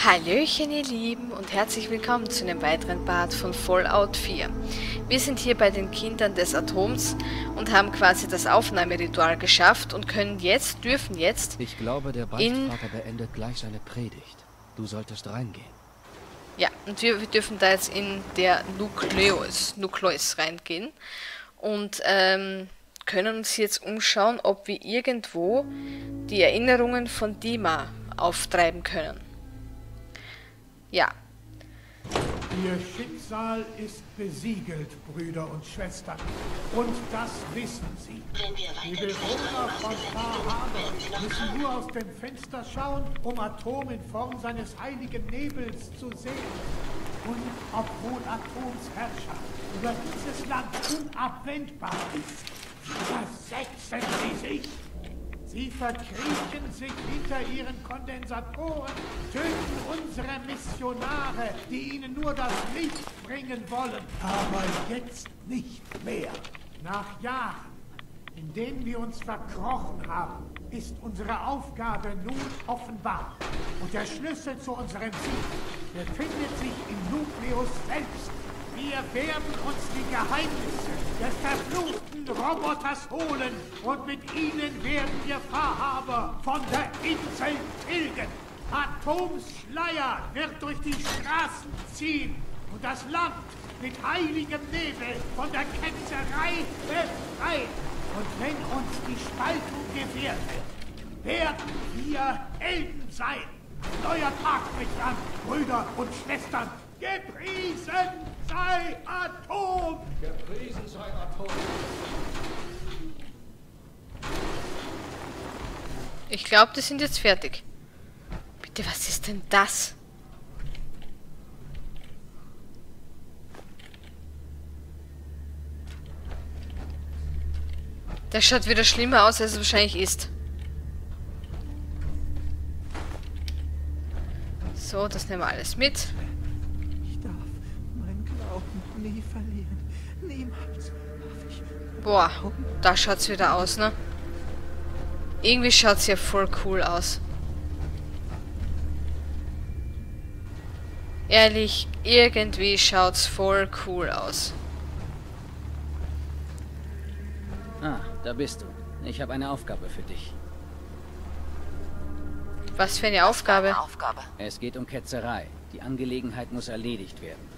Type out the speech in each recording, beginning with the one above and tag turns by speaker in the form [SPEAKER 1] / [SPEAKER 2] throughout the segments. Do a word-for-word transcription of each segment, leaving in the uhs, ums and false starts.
[SPEAKER 1] Hallöchen ihr Lieben und herzlich willkommen zu einem weiteren Part von Fallout vier. Wir sind hier bei den Kindern des Atoms und haben quasi das Aufnahmeritual geschafft und können jetzt, dürfen jetzt...
[SPEAKER 2] Ich glaube, der Beichtvater beendet gleich seine Predigt. Du solltest reingehen.
[SPEAKER 1] Ja, und wir, wir dürfen da jetzt in der Nukleus, Nukleus reingehen und ähm, können uns jetzt umschauen, ob wir irgendwo die Erinnerungen von Dima auftreiben können. Ja.
[SPEAKER 3] Ihr Schicksal ist besiegelt, Brüder und Schwestern. Und das wissen Sie. Die Bewohner von Far Harbor müssen nur aus dem Fenster schauen, um Atom in Form seines heiligen Nebels zu sehen. Und obwohl Atoms Herrschaft über dieses Land unabwendbar ist, versetzen Sie sich. Sie verkriechen sich hinter ihren Kondensatoren, töten unsere Missionare, die ihnen nur das Licht bringen wollen. Aber jetzt nicht mehr. Nach Jahren, in denen wir uns verkrochen haben, ist unsere Aufgabe nun offenbar. Und der Schlüssel zu unserem Sieg befindet sich im Nukleus selbst. Wir werden uns die Geheimnisse des verfluchten Roboters holen und mit ihnen werden wir Far Harbor von der Insel tilgen. Atoms Schleier wird durch die Straßen ziehen und das Land mit heiligem Nebel von der Ketzerei befreien. Und wenn uns die Spaltung gefährdet, werden wir Helden sein. Neuer Tag bricht an, Brüder und Schwestern. Gepriesen sei Atom!
[SPEAKER 2] Gepriesen sei Atom!
[SPEAKER 1] Ich glaube, die sind jetzt fertig. Bitte, was ist denn das? Das schaut wieder schlimmer aus, als es wahrscheinlich ist. So, das nehmen wir alles mit.
[SPEAKER 4] Nie verlieren. Niemals darf ich.
[SPEAKER 1] Boah, da schaut's wieder aus, ne? Irgendwie schaut's ja voll cool aus. Ehrlich, irgendwie schaut's voll cool aus.
[SPEAKER 2] Ah, da bist du. Ich habe eine Aufgabe für dich.
[SPEAKER 1] Was für eine Aufgabe?
[SPEAKER 5] Eine Aufgabe.
[SPEAKER 2] Es geht um Ketzerei. Die Angelegenheit muss erledigt werden.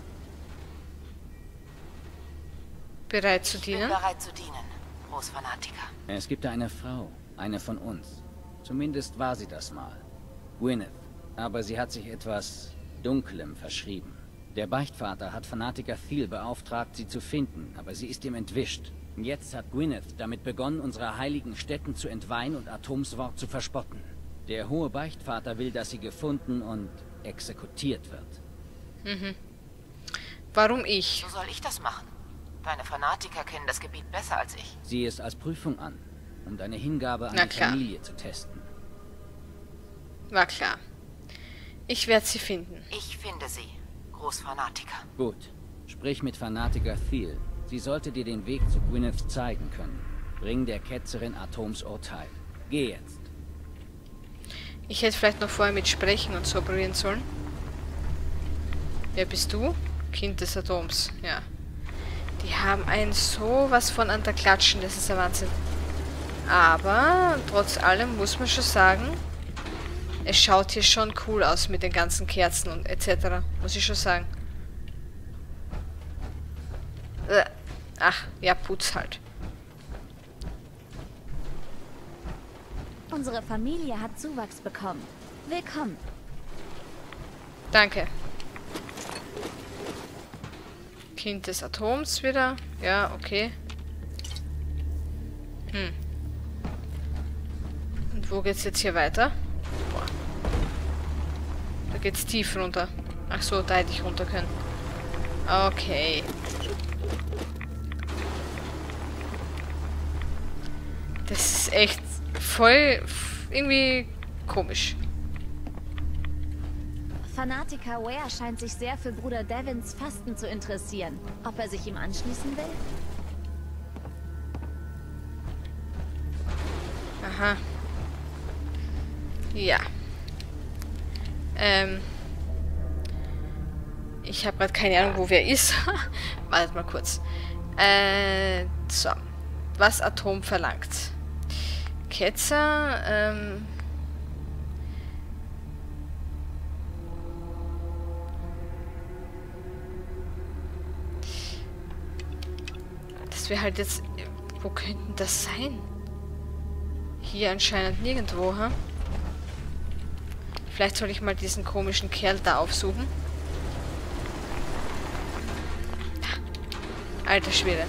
[SPEAKER 1] Bereit zu
[SPEAKER 5] Ich bin
[SPEAKER 1] dienen?
[SPEAKER 5] bereit zu dienen, Großfanatiker.
[SPEAKER 2] Es gibt da eine Frau, eine von uns. Zumindest war sie das mal. Gwyneth. Aber sie hat sich etwas Dunklem verschrieben. Der Beichtvater hat Fanatiker Thiel beauftragt, sie zu finden, aber sie ist ihm entwischt. Jetzt hat Gwyneth damit begonnen, unsere heiligen Stätten zu entweihen und Atoms Wort zu verspotten. Der hohe Beichtvater will, dass sie gefunden und exekutiert wird.
[SPEAKER 1] Mhm. Warum ich?
[SPEAKER 5] So soll ich das machen? Deine Fanatiker kennen das Gebiet besser als ich.
[SPEAKER 2] Sieh es als Prüfung an, um deine Hingabe an
[SPEAKER 1] Na
[SPEAKER 2] die
[SPEAKER 1] klar.
[SPEAKER 2] Familie zu testen.
[SPEAKER 1] War klar. Ich werde sie finden.
[SPEAKER 5] Ich finde sie, Großfanatiker.
[SPEAKER 2] Gut. Sprich mit Fanatiker Thiel. Sie sollte dir den Weg zu Gwyneth zeigen können. Bring der Ketzerin Atoms Urteil. Geh jetzt.
[SPEAKER 1] Ich hätte vielleicht noch vorher mit Sprechen und so probieren sollen. Wer bist du? Kind des Atoms, ja. Die haben einen sowas von an der Klatschen, das ist ein Wahnsinn. Aber trotz allem muss man schon sagen, es schaut hier schon cool aus mit den ganzen Kerzen und et cetera. Muss ich schon sagen. Äh, Ach, ja, Putz halt.
[SPEAKER 6] Unsere Familie hat Zuwachs bekommen. Willkommen.
[SPEAKER 1] Danke. Kind des Atoms wieder. Ja, okay. Hm. Und wo geht's jetzt hier weiter? Boah. Da geht's tief runter. Ach so, da hätte ich runter können. Okay. Das ist echt voll irgendwie komisch.
[SPEAKER 6] Fanatiker Ware scheint sich sehr für Bruder Devins Fasten zu interessieren. Ob er sich ihm anschließen will?
[SPEAKER 1] Aha. Ja. Ähm. Ich habe gerade keine Ahnung, wo wer ist. Wartet mal kurz. Äh, so. Was Atom verlangt. Ketzer, ähm... das wäre halt jetzt... Wo könnten das sein? Hier anscheinend nirgendwo, ha? Vielleicht soll ich mal diesen komischen Kerl da aufsuchen. Alter Schwede.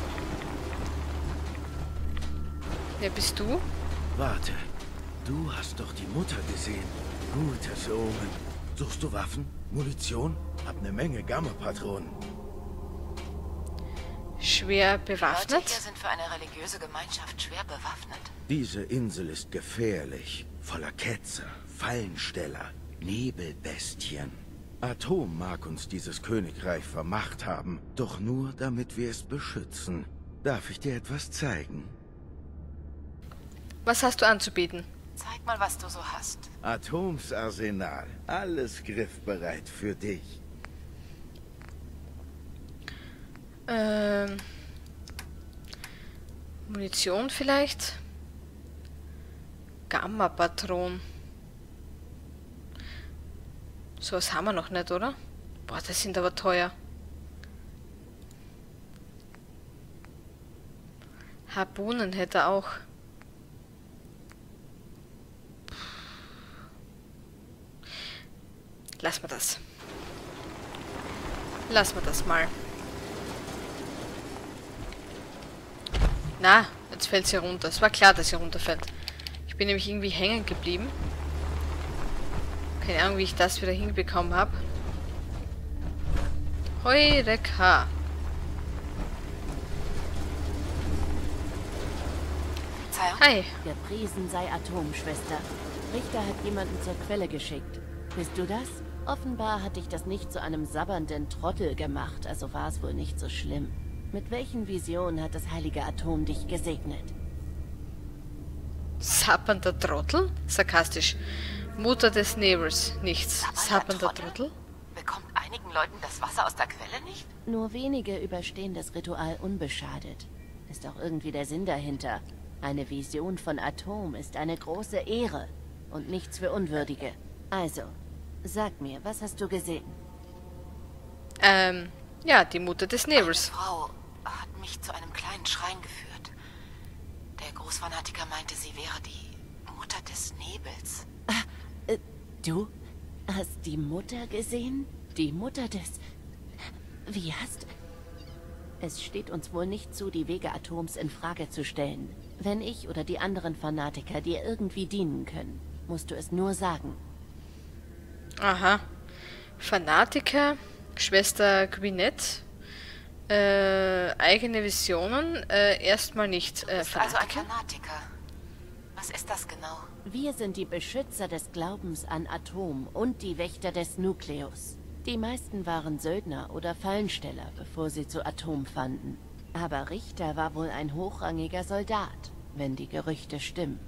[SPEAKER 1] Wer bist du?
[SPEAKER 7] Warte, du hast doch die Mutter gesehen. Gutes Omen. Suchst du Waffen? Munition? Hab eine Menge Gamma-Patronen.
[SPEAKER 1] Schwer
[SPEAKER 5] Die Leute
[SPEAKER 1] bewaffnet?
[SPEAKER 5] hier sind für eine religiöse Gemeinschaft schwer bewaffnet.
[SPEAKER 7] Diese Insel ist gefährlich. Voller Ketzer, Fallensteller, Nebelbestien. Atom mag uns dieses Königreich vermacht haben, doch nur, damit wir es beschützen. Darf ich dir etwas zeigen?
[SPEAKER 1] Was hast du anzubieten?
[SPEAKER 5] Zeig mal, was du so hast.
[SPEAKER 7] Atoms Arsenal. Alles griffbereit für dich.
[SPEAKER 1] Ähm... Munition vielleicht? Gamma-Patron. So was haben wir noch nicht, oder? Boah, das sind aber teuer. Harpunen hätte er auch. Lass mal das. Lass mal das mal. Na, jetzt fällt sie runter. Es war klar, dass sie runterfällt. Ich bin nämlich irgendwie hängen geblieben. Keine Ahnung, wie ich das wieder hinbekommen habe. Heureka.
[SPEAKER 5] Verzeihung?
[SPEAKER 1] Hi.
[SPEAKER 8] Gepriesen sei Atom, Schwester. Richter hat jemanden zur Quelle geschickt. Bist du das? Offenbar hat dich das nicht zu einem sabbernden Trottel gemacht, also war es wohl nicht so schlimm. Mit welchen Visionen hat das heilige Atom dich gesegnet?
[SPEAKER 1] Sappernder Trottel? Sarkastisch. Mutter des Nebels. Nichts. Sappernder Trottel?
[SPEAKER 5] Bekommt einigen Leuten das Wasser aus der Quelle nicht?
[SPEAKER 8] Nur wenige überstehen das Ritual unbeschadet. Ist auch irgendwie der Sinn dahinter. Eine Vision von Atom ist eine große Ehre und nichts für Unwürdige. Also, sag mir, was hast du gesehen?
[SPEAKER 1] Ähm, ja, die Mutter des Nebels.
[SPEAKER 5] Eine Frau hat mich zu einem kleinen Schrein geführt. Der Großfanatiker meinte, sie wäre die Mutter des Nebels.
[SPEAKER 8] Äh, du hast die Mutter gesehen? Die Mutter des... Wie hast... Es steht uns wohl nicht zu, die Wege Atoms in Frage zu stellen. Wenn ich oder die anderen Fanatiker dir irgendwie dienen können, musst du es nur sagen.
[SPEAKER 1] Aha. Fanatiker, Schwester Gwyneth, äh, eigene Visionen, äh, erstmal nicht äh,
[SPEAKER 5] Also ein
[SPEAKER 1] Fanatiker.
[SPEAKER 5] Fanatiker. Was ist das genau?
[SPEAKER 8] Wir sind die Beschützer des Glaubens an Atom und die Wächter des Nukleus. Die meisten waren Söldner oder Fallensteller, bevor sie zu Atom fanden. Aber Richter war wohl ein hochrangiger Soldat, wenn die Gerüchte stimmen.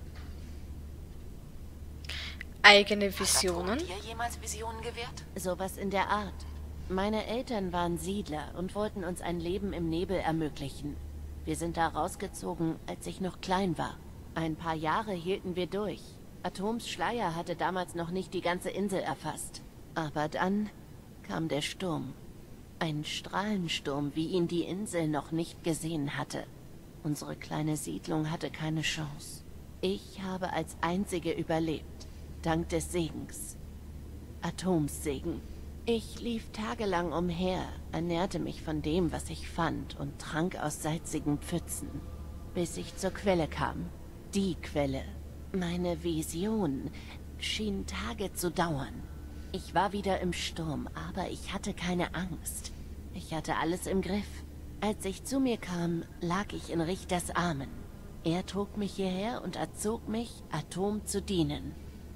[SPEAKER 1] Eigene
[SPEAKER 5] Hat
[SPEAKER 1] Visionen.
[SPEAKER 5] Atom dir jemals Visionen gewährt?
[SPEAKER 8] Sowas in der Art. Meine Eltern waren Siedler und wollten uns ein Leben im Nebel ermöglichen. Wir sind da rausgezogen, als ich noch klein war. Ein paar Jahre hielten wir durch. Atoms Schleier hatte damals noch nicht die ganze Insel erfasst. Aber dann kam der Sturm. Ein Strahlensturm, wie ihn die Insel noch nicht gesehen hatte. Unsere kleine Siedlung hatte keine Chance. Ich habe als einzige überlebt, dank des Segens. Atoms Segen. Ich lief tagelang umher, ernährte mich von dem, was ich fand und trank aus salzigen Pfützen, bis ich zur Quelle kam. Die Quelle. Meine Vision schien Tage zu dauern. Ich war wieder im Sturm, aber ich hatte keine Angst. Ich hatte alles im Griff. Als ich zu mir kam, lag ich in Richters Armen. Er trug mich hierher und erzog mich, Atom zu dienen.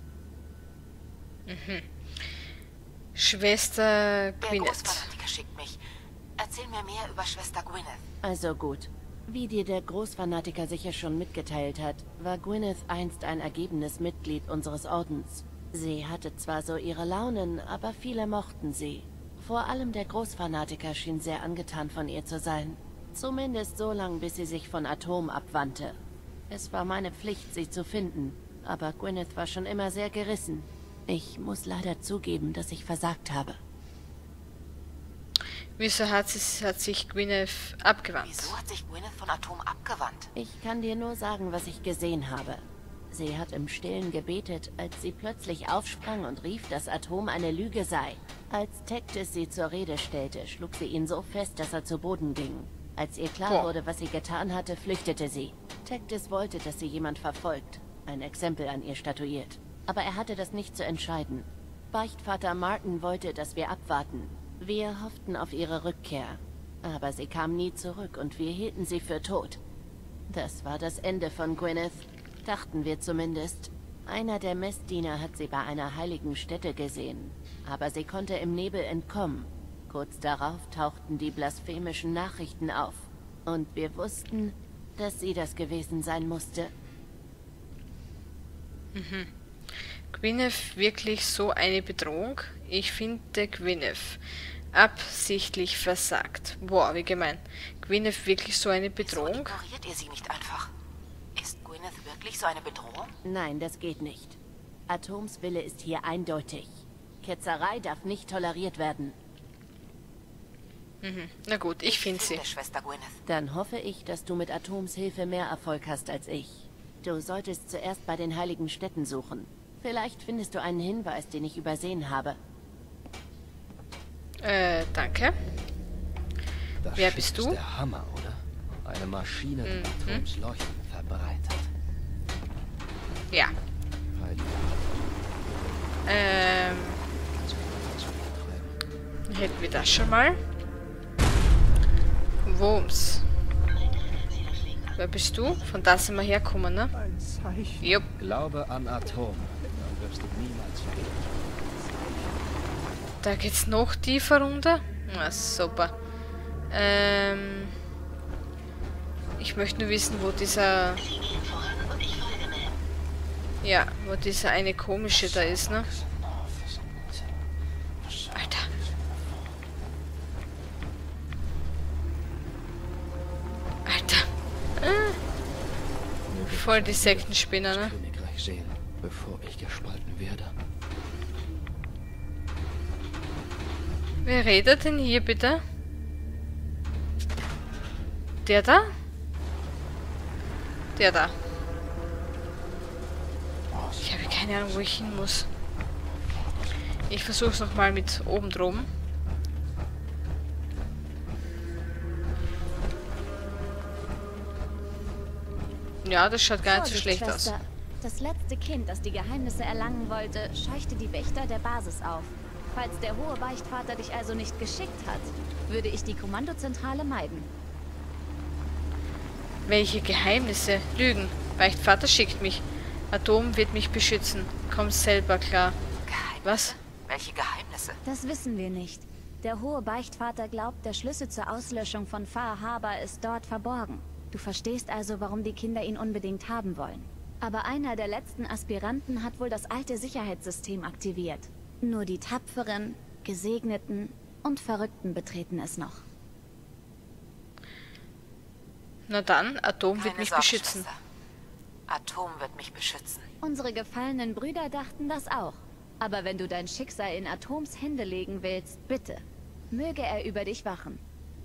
[SPEAKER 1] Mhm. Schwester
[SPEAKER 5] Der
[SPEAKER 1] Gwyneth.
[SPEAKER 5] Großfanatiker schickt mich. Erzähl mir mehr über Schwester Gwyneth.
[SPEAKER 8] Also gut. Wie dir der Großfanatiker sicher schon mitgeteilt hat, war Gwyneth einst ein ergebenes Mitglied unseres Ordens. Sie hatte zwar so ihre Launen, aber viele mochten sie. Vor allem der Großfanatiker schien sehr angetan von ihr zu sein. Zumindest so lange, bis sie sich von Atom abwandte. Es war meine Pflicht, sie zu finden, aber Gwyneth war schon immer sehr gerissen. Ich muss leider zugeben, dass ich versagt habe.
[SPEAKER 1] Wieso hat, sie, hat sich Gwyneth abgewandt?
[SPEAKER 5] Wieso hat sich Gwyneth von Atom abgewandt?
[SPEAKER 8] Ich kann dir nur sagen, was ich gesehen habe. Sie hat im Stillen gebetet, als sie plötzlich aufsprang und rief, dass Atom eine Lüge sei. Als Tectis sie zur Rede stellte, schlug sie ihn so fest, dass er zu Boden ging. Als ihr klar
[SPEAKER 1] Boah.
[SPEAKER 8] wurde, was sie getan hatte, flüchtete sie. Tectis wollte, dass sie jemand verfolgt, ein Exempel an ihr statuiert. Aber er hatte das nicht zu entscheiden. Beichtvater Martin wollte, dass wir abwarten. Wir hofften auf ihre Rückkehr. Aber sie kam nie zurück und wir hielten sie für tot. Das war das Ende von Gwyneth. Dachten wir zumindest. Einer der Messdiener hat sie bei einer heiligen Stätte gesehen. Aber sie konnte im Nebel entkommen. Kurz darauf tauchten die blasphemischen Nachrichten auf. Und wir wussten, dass sie das gewesen sein musste.
[SPEAKER 1] Mhm. Gwyneth wirklich so eine Bedrohung? Ich finde Gwyneth absichtlich versagt. Boah, wie gemein. Gwyneth wirklich so eine Bedrohung?
[SPEAKER 5] Wieso ignoriert ihr sie nicht einfach? Ist Gwyneth wirklich so eine Bedrohung?
[SPEAKER 8] Nein, das geht nicht. Atoms Wille ist hier eindeutig. Ketzerei darf nicht toleriert werden.
[SPEAKER 1] Mhm. Na gut, ich finde sie.
[SPEAKER 5] Schwester Gwyneth.
[SPEAKER 8] Dann hoffe ich, dass du mit Atoms Hilfe mehr Erfolg hast als ich. Du solltest zuerst bei den heiligen Städten suchen. Vielleicht findest du einen Hinweis, den ich übersehen habe.
[SPEAKER 1] Äh, danke.
[SPEAKER 9] Das
[SPEAKER 1] Wer
[SPEAKER 9] Schiff
[SPEAKER 1] bist
[SPEAKER 9] ist
[SPEAKER 1] du?
[SPEAKER 9] Der Hammer, oder? Eine Maschine, die
[SPEAKER 1] Mhm.
[SPEAKER 9] Atoms Leuchten verbreitet.
[SPEAKER 1] Ja.
[SPEAKER 9] Heilige
[SPEAKER 1] Ähm, hätten wir das schon mal? Worms. Wer bist du? Von da sind wir herkommen, ne?
[SPEAKER 4] Ein Zeichen.
[SPEAKER 1] Jupp.
[SPEAKER 9] Glaube an Atom, dann wirst du niemals verlieren.
[SPEAKER 1] Da geht's noch tiefer runter. Na, super. Ähm, ich möchte nur wissen, wo dieser... Ja, wo dieser eine komische da ist, ne? Alter. Alter. Äh. Voll die Sektenspinner, ne?
[SPEAKER 9] Königreich sehen, bevor ich gespalten werde.
[SPEAKER 1] Wer redet denn hier bitte? Der da? Der da. Ich habe keine Ahnung, wo ich hin muss. Ich versuche es nochmal mit oben drum. Ja, das schaut gar nicht so schlecht aus.
[SPEAKER 6] Schwester. Das letzte Kind, das die Geheimnisse erlangen wollte, scheuchte die Wächter der Basis auf. Falls der hohe Beichtvater dich also nicht geschickt hat, würde ich die Kommandozentrale meiden.
[SPEAKER 1] Welche Geheimnisse? Lügen. Beichtvater schickt mich. Atom wird mich beschützen. Komm selber klar.
[SPEAKER 5] Geheimnisse?
[SPEAKER 1] Was?
[SPEAKER 5] Welche Geheimnisse?
[SPEAKER 6] Das wissen wir nicht. Der hohe Beichtvater glaubt, der Schlüssel zur Auslöschung von Far Harbor ist dort verborgen. Du verstehst also, warum die Kinder ihn unbedingt haben wollen. Aber einer der letzten Aspiranten hat wohl das alte Sicherheitssystem aktiviert. Nur die Tapferen, Gesegneten und Verrückten betreten es noch.
[SPEAKER 1] Na dann, Atom wird
[SPEAKER 5] Keine
[SPEAKER 1] mich
[SPEAKER 5] Sorge,
[SPEAKER 1] beschützen.
[SPEAKER 5] Schwester. Atom wird mich beschützen.
[SPEAKER 6] Unsere gefallenen Brüder dachten das auch. Aber wenn du dein Schicksal in Atoms Hände legen willst, bitte, möge er über dich wachen.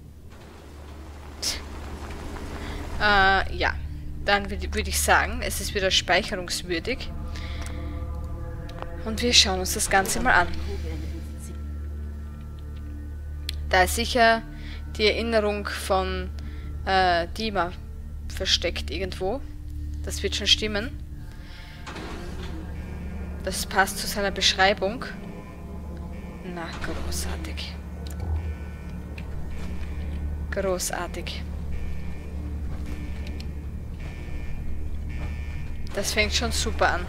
[SPEAKER 1] Äh, ja. Dann würde würd ich sagen, es ist wieder speicherungswürdig. Und wir schauen uns das Ganze mal an. Da ist sicher die Erinnerung von äh, Dima versteckt irgendwo. Das wird schon stimmen. Das passt zu seiner Beschreibung. Na, großartig. Großartig. Das fängt schon super an.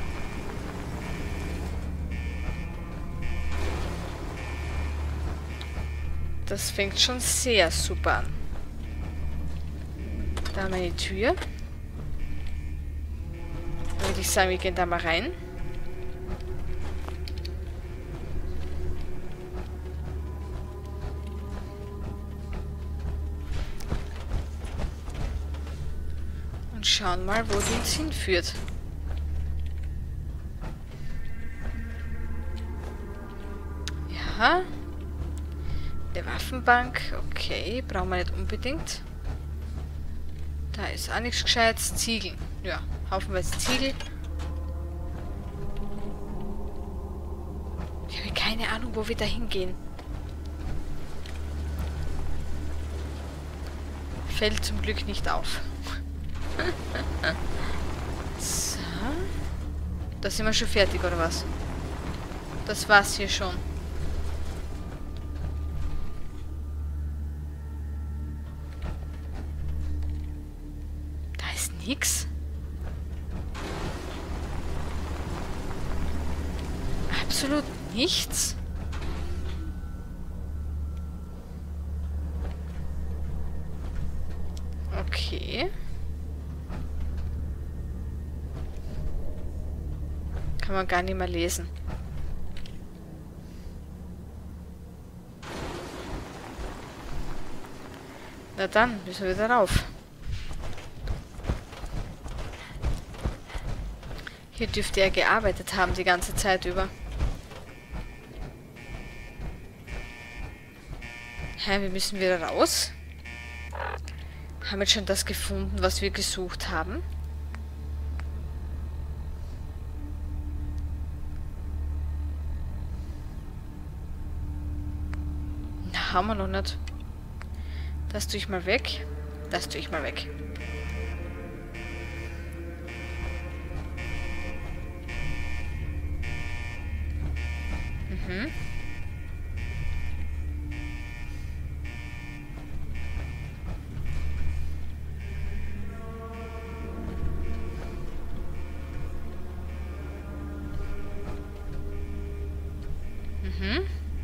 [SPEAKER 1] Das fängt schon sehr super an. Da haben wir eine Tür. Dann würde ich sagen, wir gehen da mal rein. schauen mal, wo die uns hinführt. Ja. Der Waffenbank. Okay, brauchen wir nicht unbedingt. Da ist auch nichts Gescheites. Ziegel. Ja, haufenweise Ziegel. Ich habe keine Ahnung, wo wir da hingehen. Fällt zum Glück nicht auf. So. Da sind wir schon fertig, oder was? Das war's hier schon. Da ist nix. Absolut nichts. Okay. Kann man gar nicht mehr lesen. Na dann, müssen wir wieder rauf. Hier dürfte er gearbeitet haben die ganze Zeit über. Hä, wir müssen wieder raus? Haben wir jetzt schon das gefunden, was wir gesucht haben? Na, haben wir noch nicht. Das tue ich mal weg. Das tue ich mal weg. Mhm. Mhm.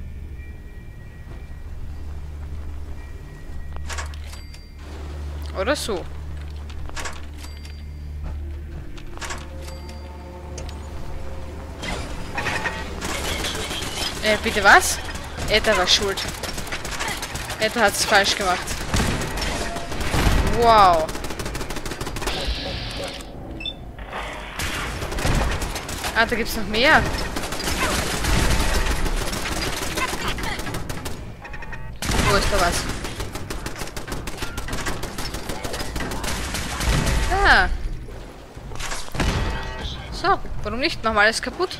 [SPEAKER 1] Oder so. Äh, bitte was? Edda war schuld. Edda hat's falsch gemacht. Wow. Ah, da gibt's noch mehr. Wo ist da was? Ah. So, warum nicht? Machen wir alles kaputt.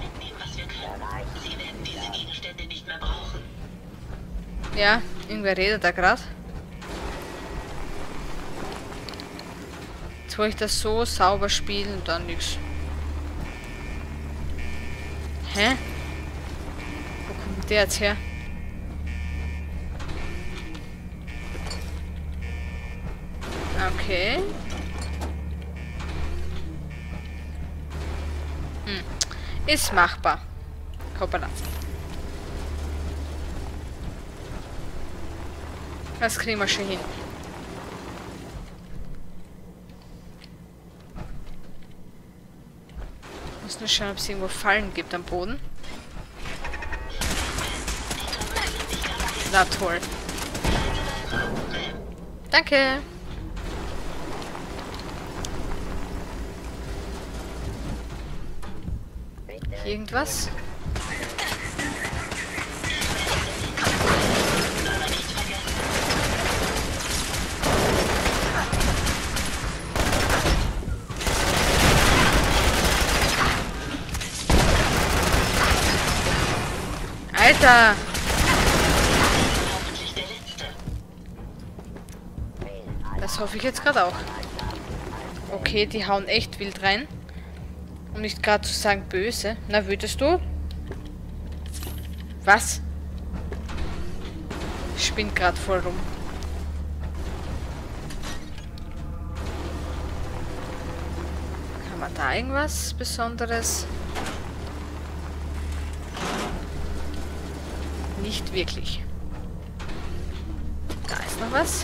[SPEAKER 1] Ja, irgendwer redet da gerade. Jetzt wollte ich das so sauber spielen und dann nix. Hä? Wo kommt der jetzt her? Okay. Hm. Ist machbar. Hoppala. Das kriegen wir schon hin. Ich muss nur schauen, ob es irgendwo Fallen gibt am Boden. Na toll. Danke. Irgendwas? Alter! Das hoffe ich jetzt gerade auch. Okay, die hauen echt wild rein. Um nicht gerade zu sagen böse. Na, würdest du? Was? Spinnt gerade voll rum. Kann man da irgendwas Besonderes? Nicht wirklich. Da ist noch was.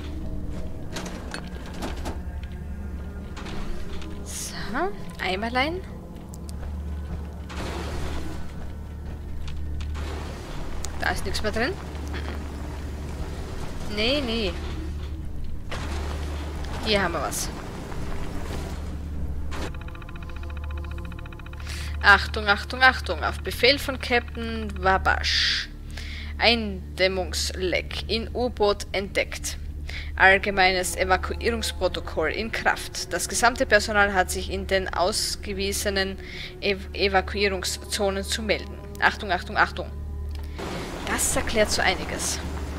[SPEAKER 1] So, Eimerlein. Da ist nichts mehr drin. Nee, nee. Hier haben wir was. Achtung, Achtung, Achtung. Auf Befehl von Captain Wabash. Eindämmungsleck in U-Boot entdeckt. Allgemeines Evakuierungsprotokoll in Kraft. Das gesamte Personal hat sich in den ausgewiesenen Ev Evakuierungszonen zu melden. Achtung, Achtung, Achtung. Das erklärt so einiges.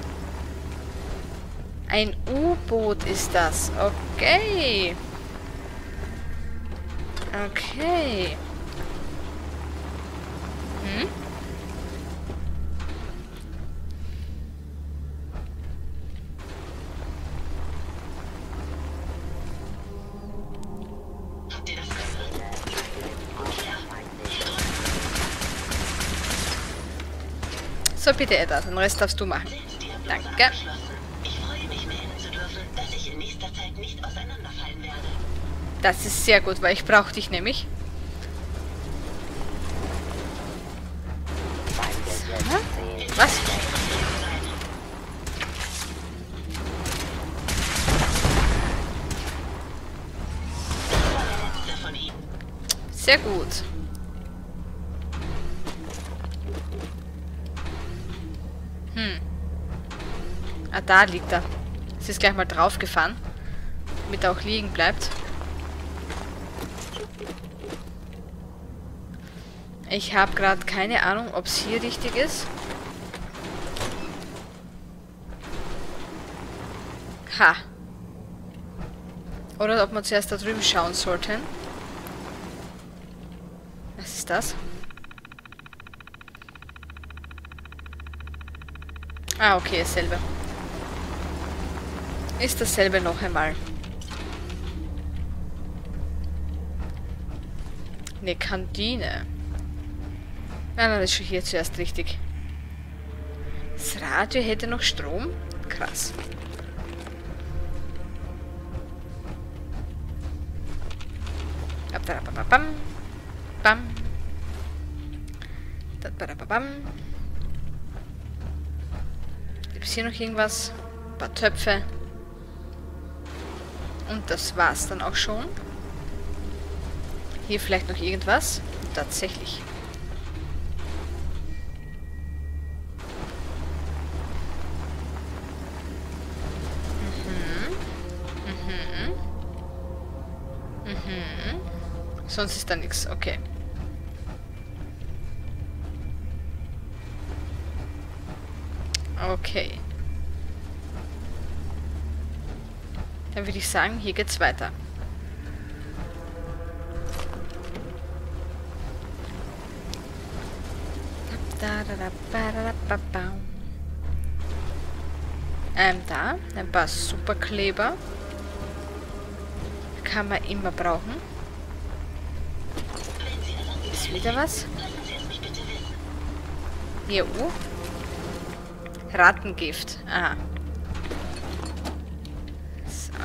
[SPEAKER 1] Ein U-Boot ist das. Okay. Okay. Hm? So, bitte, Edda, den Rest darfst du machen. Danke.
[SPEAKER 10] Ich freue mich, melden zu dürfen, dass ich in nächster Zeit nicht auseinanderfallen werde.
[SPEAKER 1] Das ist sehr gut, weil ich brauche dich nämlich. Hm? Was? Sehr gut. Hm. Ah, da liegt er. Sie ist gleich mal draufgefahren, damit er auch liegen bleibt. Ich habe gerade keine Ahnung, ob es hier richtig ist. Ha. Oder ob wir zuerst da drüben schauen sollten. Was ist das? Ah, okay, dasselbe. Ist dasselbe noch einmal. Eine Kantine. Nein, nein, das ist schon hier zuerst richtig. Das Radio hätte noch Strom? Krass. Bam. Bam. Gibt es hier noch irgendwas? Ein paar Töpfe. Und das war's dann auch schon. Hier vielleicht noch irgendwas? Tatsächlich. Mhm. Mhm. Mhm. Sonst ist da nichts. Okay. Okay. Dann würde ich sagen, hier geht's weiter. Ähm, da. Ein paar Superkleber. Kann man immer brauchen. Ist wieder was? Hier, oh. Rattengift. Aha. So.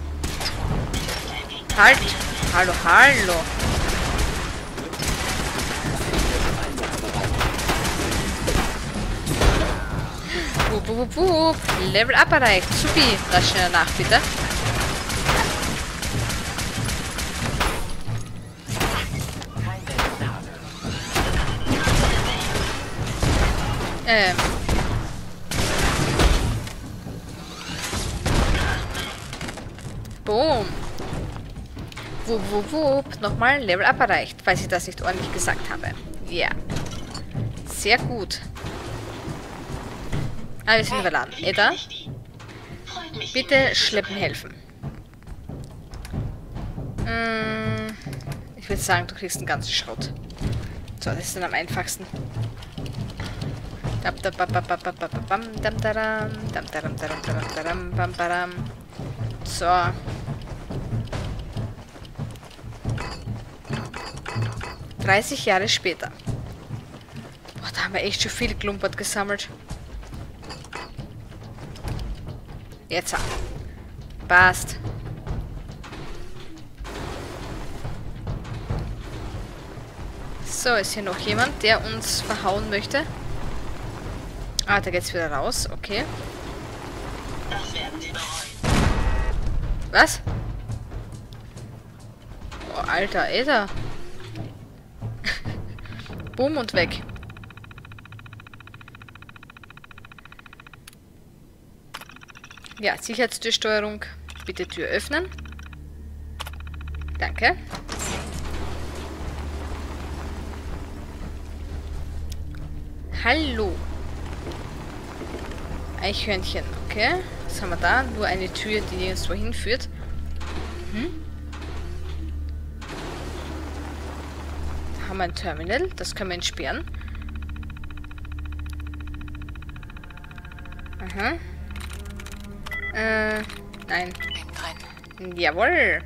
[SPEAKER 1] Halt. Hallo, hallo. Wup, wup, wup. Level up erreicht. Supi. Lass schnell nach, bitte. Ähm. Boom. Wup, wup, wup. Nochmal Level up erreicht, falls ich das nicht ordentlich gesagt habe. Ja. Yeah. Sehr gut. Alles sind überladen. Edda, bitte schleppen helfen. Hm, ich würde sagen, du kriegst den ganzen Schrott. So, das ist dann am einfachsten. So. dreißig Jahre später. Boah, da haben wir echt schon viel Klumpert gesammelt. Jetzt. Passt. So, ist hier noch jemand, der uns verhauen möchte? Ah, da geht's wieder raus. Okay. Was? Oh, Alter, Alter. Boom und weg. Ja, Sicherheitstürsteuerung. Bitte Tür öffnen. Danke. Hallo. Eichhörnchen, okay. Was haben wir da? Nur eine Tür, die nirgendwo hinführt. Mhm. Da haben wir ein Terminal. Das können wir entsperren. Aha. Äh, nein.
[SPEAKER 5] Bin drin.
[SPEAKER 1] Jawohl.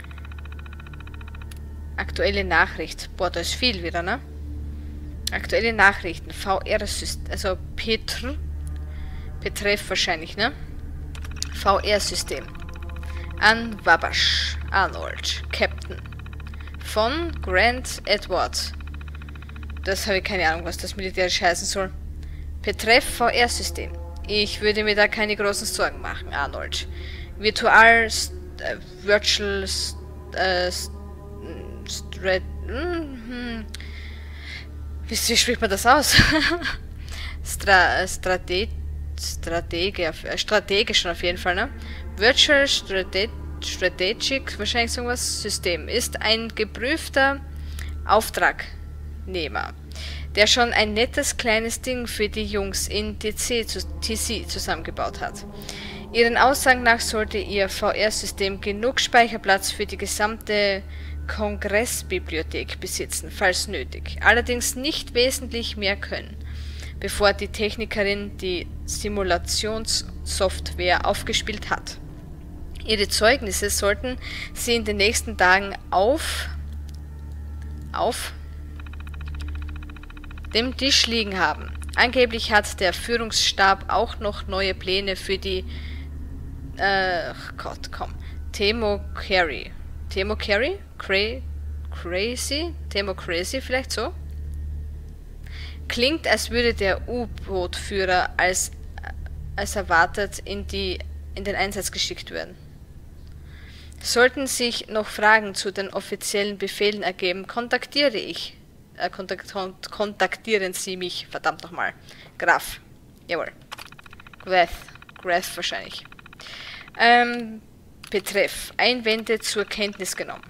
[SPEAKER 1] Aktuelle Nachricht. Boah, da ist viel wieder, ne? Aktuelle Nachrichten. V R-System. Also Petr. Betreff wahrscheinlich, ne? V R-System. An Wabash. Arnold. Captain. Von Grant Edward. Das habe ich keine Ahnung, was das militärisch heißen soll. Betreff V R-System. Ich würde mir da keine großen Sorgen machen, Arnold. Virtual, äh, Virtual, äh, Strat, mm, wie spricht man das aus? Stra, Strate, Stratege, strategisch auf jeden Fall, ne? Virtual Strate, Strategic, wahrscheinlich so was, System, ist ein geprüfter Auftragnehmer, der schon ein nettes kleines Ding für die Jungs in T C zusammengebaut hat. Ihren Aussagen nach sollte ihr V R-System genug Speicherplatz für die gesamte Kongressbibliothek besitzen, falls nötig, allerdings nicht wesentlich mehr können, bevor die Technikerin die Simulationssoftware aufgespielt hat. Ihre Zeugnisse sollten sie in den nächsten Tagen auf, auf dem Tisch liegen haben. Angeblich hat der Führungsstab auch noch neue Pläne für die äh, Gott, komm, Democracy. Democracy? Cra crazy? Democracy vielleicht so? Klingt, als würde der U-Boot-Führer als, als erwartet in, die, in den Einsatz geschickt werden. Sollten sich noch Fragen zu den offiziellen Befehlen ergeben, kontaktiere ich. Äh, kontakt kontaktieren Sie mich, verdammt nochmal. Graf. Jawohl. Graf. Graf wahrscheinlich. Ähm, Betreff. Einwände zur Kenntnis genommen.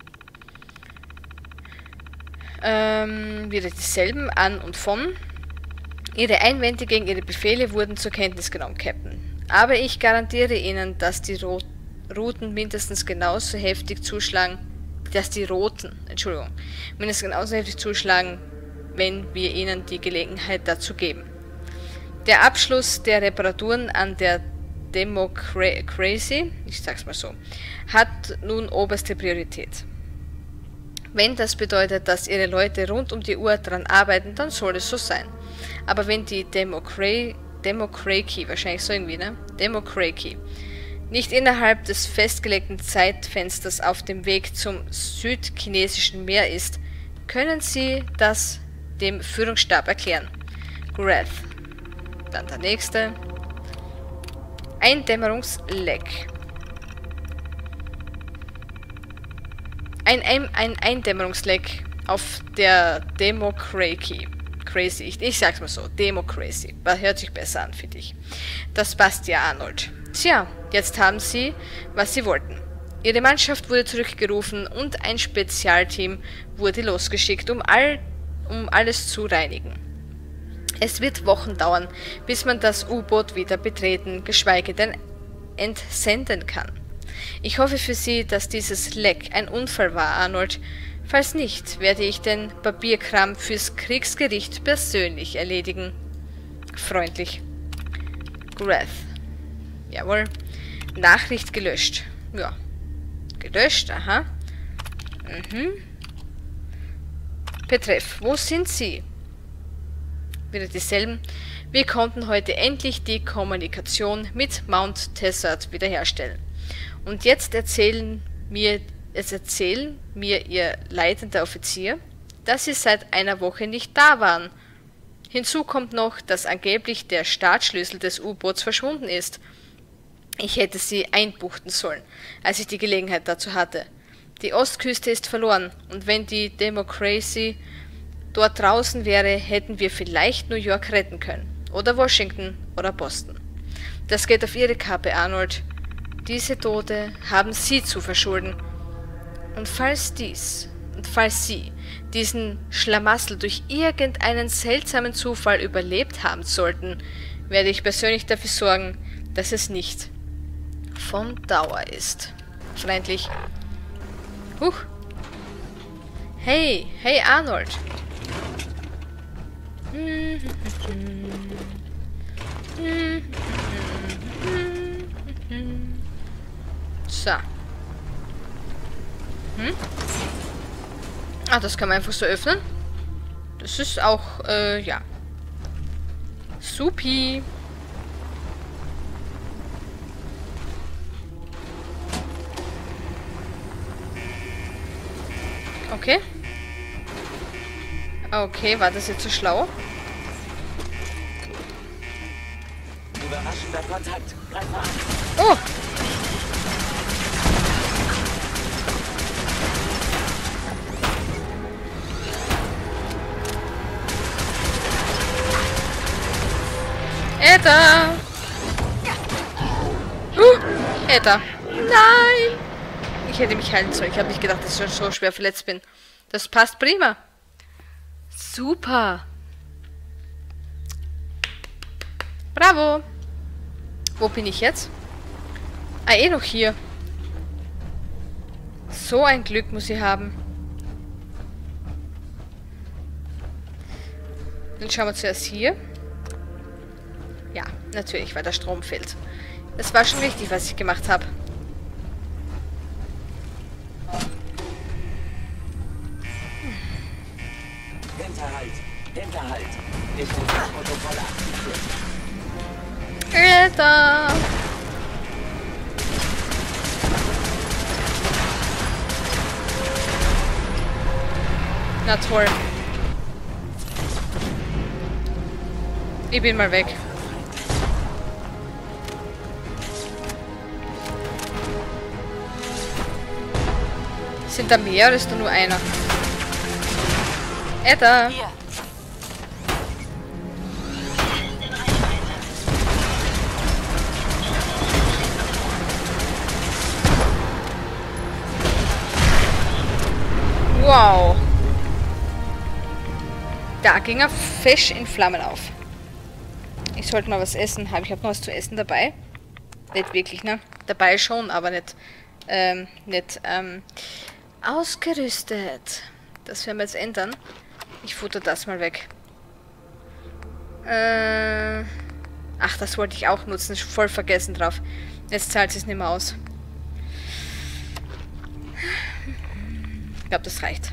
[SPEAKER 1] Ähm, wieder dieselben, an und von. Ihre Einwände gegen Ihre Befehle wurden zur Kenntnis genommen, Captain. Aber ich garantiere Ihnen, dass die Ro Routen mindestens genauso heftig zuschlagen, dass die Roten, Entschuldigung, mindestens genauso heftig zuschlagen, wenn wir ihnen die Gelegenheit dazu geben. Der Abschluss der Reparaturen an der Democracy, ich sag's mal so, hat nun oberste Priorität. Wenn das bedeutet, dass ihre Leute rund um die Uhr dran arbeiten, dann soll es so sein. Aber wenn die Democracy, Democracy, wahrscheinlich so irgendwie, ne? Democracy, nicht innerhalb des festgelegten Zeitfensters auf dem Weg zum südchinesischen Meer ist, können Sie das dem Führungsstab erklären. Grath. Dann der nächste. Eindämmerungsleck. Ein, ein, ein Eindämmerungsleck auf der Democracy. Crazy. Ich, ich sag's mal so. Democracy. Hört sich besser an, finde ich. Das passt ja, Arnold. Tja, jetzt haben sie, was sie wollten. Ihre Mannschaft wurde zurückgerufen und ein Spezialteam wurde losgeschickt, um, all, um alles zu reinigen. Es wird Wochen dauern, bis man das U-Boot wieder betreten, geschweige denn entsenden kann. Ich hoffe für Sie, dass dieses Leck ein Unfall war, Arnold. Falls nicht, werde ich den Papierkram fürs Kriegsgericht persönlich erledigen. Freundlich. Grath. Jawohl. Nachricht gelöscht. Ja. Gelöscht, aha. Mhm. Betreff. Wo sind Sie? Wieder dieselben. Wir konnten heute endlich die Kommunikation mit Mount Tessart wiederherstellen. Und jetzt erzählen mir, es erzählen mir Ihr leitender Offizier, dass Sie seit einer Woche nicht da waren. Hinzu kommt noch, dass angeblich der Startschlüssel des U-Boots verschwunden ist. Ich hätte sie einbuchten sollen, als ich die Gelegenheit dazu hatte. Die Ostküste ist verloren, und wenn die Democracy dort draußen wäre, hätten wir vielleicht New York retten können. Oder Washington oder Boston. Das geht auf Ihre Kappe, Arnold. Diese Tote haben Sie zu verschulden. Und falls dies, und falls Sie diesen Schlamassel durch irgendeinen seltsamen Zufall überlebt haben sollten, werde ich persönlich dafür sorgen, dass es nicht von Dauer ist. Freundlich. Huch. Hey, hey Arnold. So. Hm? Ah, das kann man einfach so öffnen. Das ist auch, äh, ja. Supi. Okay. Okay, war das jetzt so schlau?
[SPEAKER 11] Überraschender Kontakt. Greif mal an.
[SPEAKER 1] Oh! Edda! Uh, Edda! Nein! Ich hätte mich heilen sollen. Ich habe nicht gedacht, dass ich schon so schwer verletzt bin. Das passt prima. Super. Bravo. Wo bin ich jetzt? Ah, eh noch hier. So ein Glück muss sie haben. Dann schauen wir zuerst hier. Ja, natürlich, weil der Strom fehlt. Das war schon richtig, was ich gemacht habe.
[SPEAKER 11] Hinterhalt! Hinterhalt! Ich bin das Protokoll aktiviert.
[SPEAKER 1] Alter! Na toll. Ich bin mal weg. Sind da mehr oder ist da nur einer? Edda!
[SPEAKER 5] Hier.
[SPEAKER 1] Wow! Da ging er fesch in Flammen auf. Ich sollte mal was essen haben. Ich habe noch was zu essen dabei. Nicht wirklich, ne? Dabei schon, aber nicht, ähm, nicht, ähm, ausgerüstet. Das werden wir jetzt ändern. Ich futter das mal weg. Äh, ach, das wollte ich auch nutzen. Ist voll vergessen drauf. Jetzt zahlt es nicht mehr aus. Ich glaube, das reicht.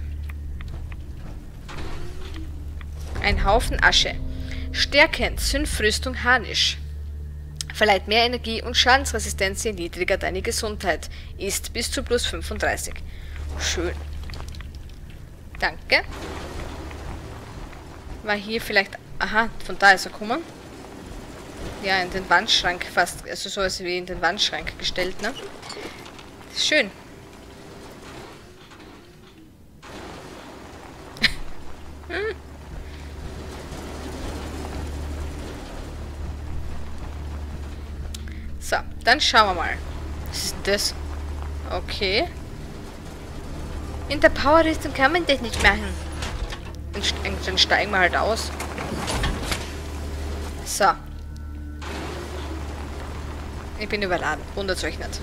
[SPEAKER 1] Ein Haufen Asche. Stärkend, Zündrüstung Harnisch. Verleiht mehr Energie und Schadensresistenz, je niedriger deine Gesundheit ist. Bis zu plus fünfunddreißig. Schön. Danke. War hier vielleicht... Aha, von da ist er gekommen. Ja, in den Wandschrank fast. Also so ist wie in den Wandschrank gestellt, ne? Schön. hm. So, dann schauen wir mal. Was ist denn das? Okay. In der Powerrüstung kann man das nicht machen. Dann, dann steigen wir halt aus. So. Ich bin überladen. Wundert euch nicht.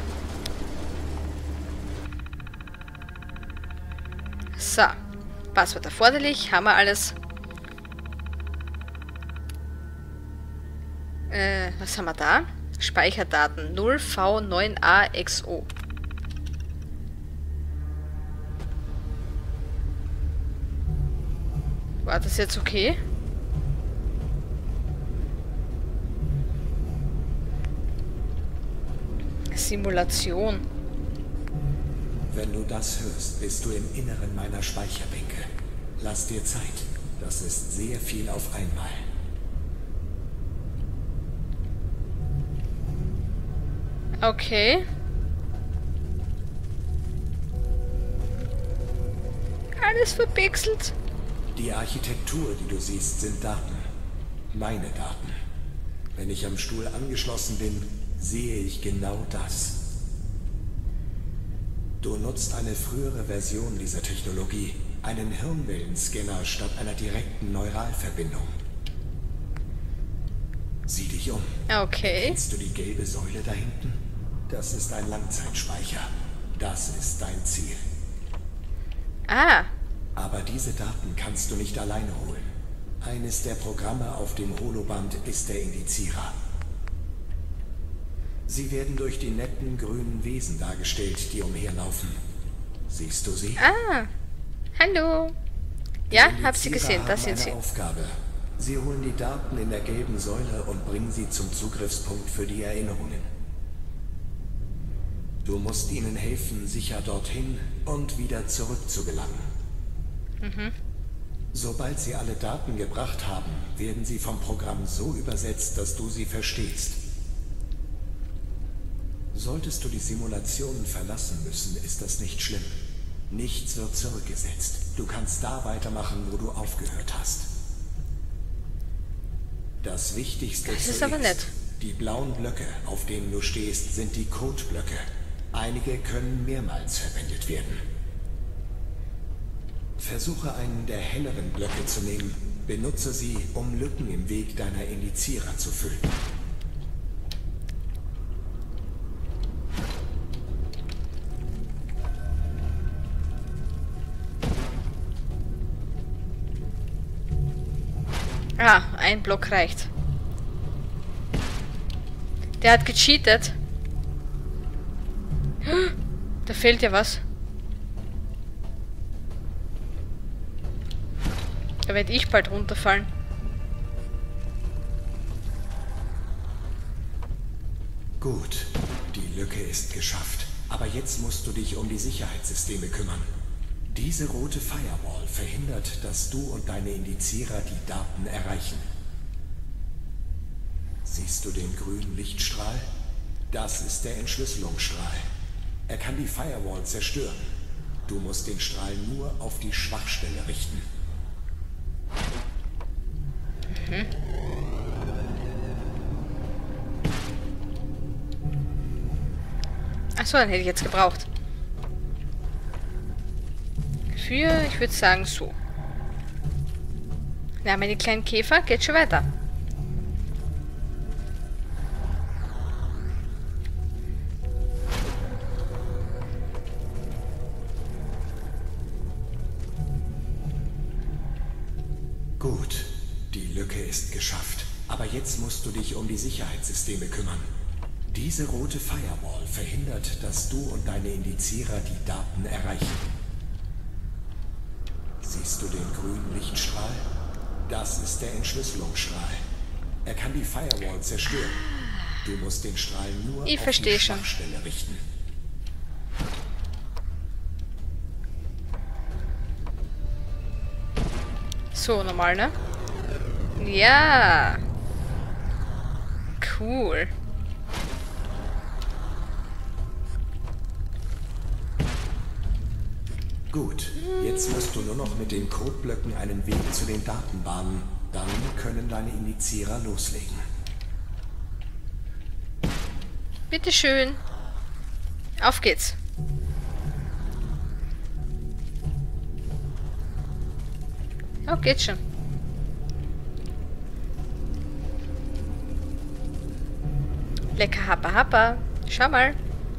[SPEAKER 1] So. Passwort erforderlich. Haben wir alles. Äh, was haben wir da? Speicherdaten null V neun A X O. War das jetzt okay? Simulation.
[SPEAKER 12] Wenn du das hörst, bist du im Inneren meiner Speicherbänke. Lass dir Zeit. Das ist sehr viel auf einmal.
[SPEAKER 1] Okay. Alles verpixelt.
[SPEAKER 12] Die Architektur, die du siehst, sind Daten. Meine Daten. Wenn ich am Stuhl angeschlossen bin, sehe ich genau das. Du nutzt eine frühere Version dieser Technologie, einen Hirnwellenscanner statt einer direkten Neuralverbindung. Sieh dich um.
[SPEAKER 1] Okay.
[SPEAKER 12] Kennst du die gelbe Säule da hinten? Das ist ein Langzeitspeicher. Das ist dein Ziel.
[SPEAKER 1] Ah.
[SPEAKER 12] Aber diese Daten kannst du nicht alleine holen. Eines der Programme auf dem Holoband ist der Indizierer. Sie werden durch die netten grünen Wesen dargestellt, die umherlaufen. Siehst du sie?
[SPEAKER 1] Ah. Hallo. Ja, hab sie gesehen. Das sind sie.
[SPEAKER 12] Aufgabe. Sie holen die Daten in der gelben Säule und bringen sie zum Zugriffspunkt für die Erinnerungen. Du musst ihnen helfen, sicher dorthin und wieder zurück zu gelangen.
[SPEAKER 1] Mhm.
[SPEAKER 12] Sobald sie alle Daten gebracht haben, werden sie vom Programm so übersetzt, dass du sie verstehst. Solltest du die Simulationen verlassen müssen, ist das nicht schlimm. Nichts wird zurückgesetzt. Du kannst da weitermachen, wo du aufgehört hast. Das Wichtigste
[SPEAKER 1] das ist aber nett.
[SPEAKER 12] Die blauen Blöcke, auf denen du stehst, sind die Codeblöcke. Einige können mehrmals verwendet werden. Versuche einen der helleren Blöcke zu nehmen. Benutze sie, um Lücken im Weg deiner Indizierer zu füllen.
[SPEAKER 1] Ah, ein Block reicht. Der hat gecheatet. Da fehlt ja was. Da werde ich bald runterfallen.
[SPEAKER 12] Gut, die Lücke ist geschafft. Aber jetzt musst du dich um die Sicherheitssysteme kümmern. Diese rote Firewall verhindert, dass du und deine Indizierer die Daten erreichen. Siehst du den grünen Lichtstrahl? Das ist der Entschlüsselungsstrahl. Er kann die Firewall zerstören. Du musst den Strahl nur auf die Schwachstelle richten.
[SPEAKER 1] Mhm. Achso, dann hätte ich jetzt gebraucht. Für, ich würde sagen, so. Na, meine kleinen Käfer, geht schon weiter.
[SPEAKER 12] Gut, die Lücke ist geschafft. Aber jetzt musst du dich um die Sicherheitssysteme kümmern. Diese rote Firewall verhindert, dass du und deine Indizierer die Daten erreichen. Siehst du den grünen Lichtstrahl? Das ist der Entschlüsselungsstrahl. Er kann die Firewall zerstören. Du musst den Strahl nur
[SPEAKER 1] ich
[SPEAKER 12] auf
[SPEAKER 1] verstehe
[SPEAKER 12] die
[SPEAKER 1] schon.
[SPEAKER 12] Schwachstelle richten.
[SPEAKER 1] So, normal, ne? Ja. Cool.
[SPEAKER 12] Gut, jetzt musst du nur noch mit den Codeblöcken einen Weg zu den Daten bahnen. Dann können deine Indizierer loslegen.
[SPEAKER 1] Bitteschön. Auf geht's. Oh, geht schon. Lecker Happa Happa. Schau mal.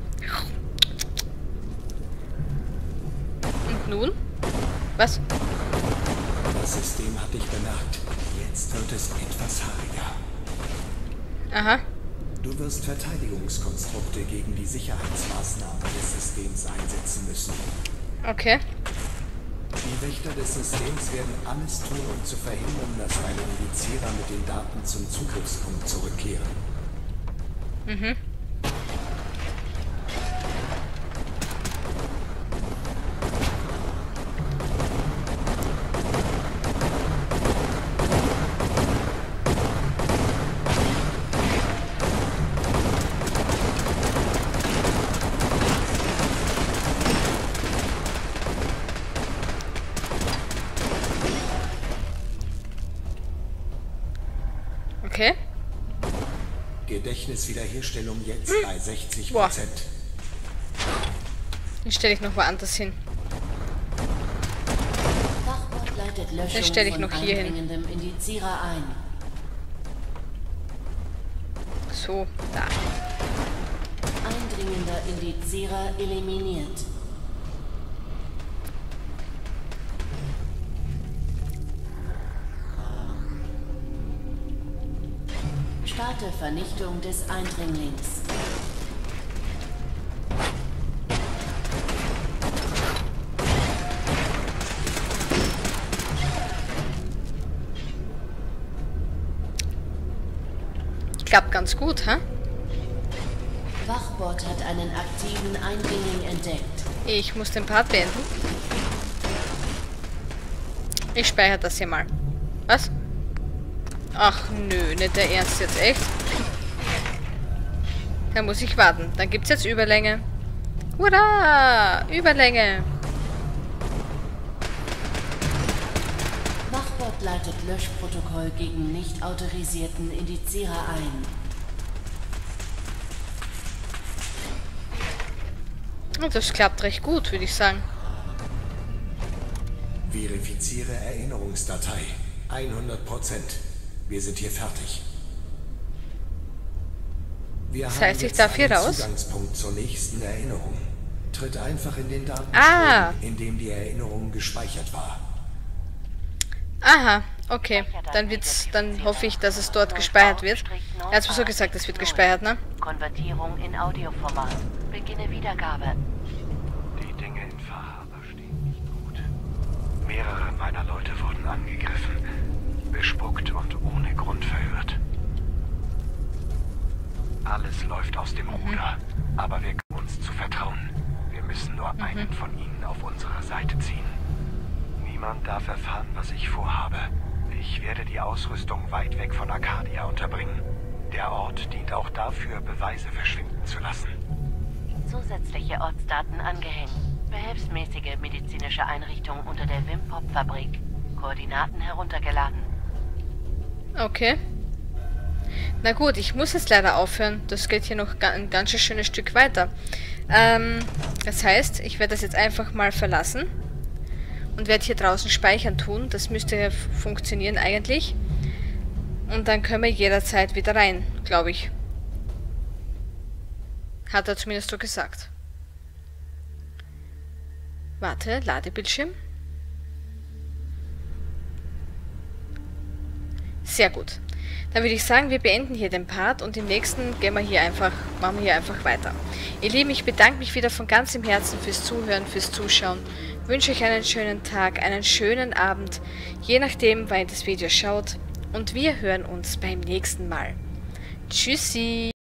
[SPEAKER 1] Und nun? Was?
[SPEAKER 12] Das System hat dich bemerkt. Jetzt wird es etwas haariger.
[SPEAKER 1] Aha.
[SPEAKER 12] Du wirst Verteidigungskonstrukte gegen die Sicherheitsmaßnahmen des Systems einsetzen müssen.
[SPEAKER 1] Okay.
[SPEAKER 12] Die Wächter des Systems werden alles tun, um zu verhindern, dass deine Indizierer mit den Daten zum Zugriffspunkt zurückkehren.
[SPEAKER 1] Mhm. Okay.
[SPEAKER 12] Gedächtniswiederherstellung jetzt hm. bei sechzig
[SPEAKER 1] Boah.
[SPEAKER 12] Prozent.
[SPEAKER 1] Den stelle ich noch woanders hin. Den stelle ich noch hier hin.
[SPEAKER 8] Ein.
[SPEAKER 1] So, da.
[SPEAKER 8] Eindringender Indizierer eliminiert. Starte Vernichtung des Eindringlings.
[SPEAKER 1] Klappt ganz gut, hä?
[SPEAKER 8] Wachbot hat einen aktiven Eindringling entdeckt.
[SPEAKER 1] Ich muss den Part beenden. Ich speichere das hier mal. Was? Ach nö, nicht der Ernst jetzt, echt? Da muss ich warten. Dann gibt's jetzt Überlänge. Hurra! Überlänge!
[SPEAKER 8] Wachbot leitet Löschprotokoll gegen nicht autorisierten Indizierer ein.
[SPEAKER 1] Das klappt recht gut, würde ich sagen.
[SPEAKER 12] Verifiziere Erinnerungsdatei. hundert Prozent. Wir sind hier fertig. Wir
[SPEAKER 1] das heißt, ich darf hier raus?
[SPEAKER 12] Zugangspunkt zur nächsten Erinnerung. Tritt einfach in den Datenstrom,
[SPEAKER 1] ah.
[SPEAKER 12] in dem die Erinnerung gespeichert war.
[SPEAKER 1] Aha, okay. Dann wird's, dann hoffe ich, dass es dort gespeichert wird. Er hat so gesagt, es wird gespeichert, ne?
[SPEAKER 8] Konvertierung in Audioformat. Beginne Wiedergabe.
[SPEAKER 13] Die Dinge in Far Harbor stehen nicht gut. Mehrere meiner Leute wurden angegriffen, bespuckt und ohne Grund verhört. Alles läuft aus dem Ruder, mhm. aber wir können uns zu vertrauen. Wir müssen nur mhm. einen von ihnen auf unserer Seite ziehen. Niemand darf erfahren, was ich vorhabe. Ich werde die Ausrüstung weit weg von Arcadia unterbringen. Der Ort dient auch dafür, Beweise verschwinden zu lassen.
[SPEAKER 8] Zusätzliche Ortsdaten angehängt. Behelfsmäßige medizinische Einrichtung unter der Wimpop-Fabrik. Koordinaten heruntergeladen.
[SPEAKER 1] Okay. Na gut, ich muss jetzt leider aufhören. Das geht hier noch ein ganz schönes Stück weiter. Ähm, das heißt, ich werde das jetzt einfach mal verlassen. Und werde hier draußen speichern tun. Das müsste funktionieren eigentlich. Und dann können wir jederzeit wieder rein, glaube ich. Hat er zumindest so gesagt. Warte, Ladebildschirm. Sehr gut. Dann würde ich sagen, wir beenden hier den Part und im nächsten gehen wir hier einfach, machen wir hier einfach weiter. Ihr Lieben, ich bedanke mich wieder von ganzem Herzen fürs Zuhören, fürs Zuschauen. Wünsche euch einen schönen Tag, einen schönen Abend, je nachdem, wann ihr das Video schaut. Und wir hören uns beim nächsten Mal. Tschüssi!